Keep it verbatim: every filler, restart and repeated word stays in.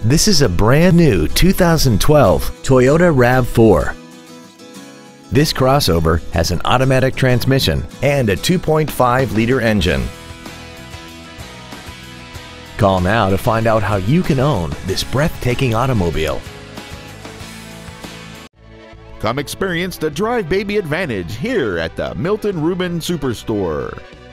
This is a brand new two thousand twelve Toyota RAV four. This crossover has an automatic transmission and a two point five liter engine. Call now to find out how you can own this breathtaking automobile. Come experience the Drive Baby advantage here at the Milton Ruben Superstore.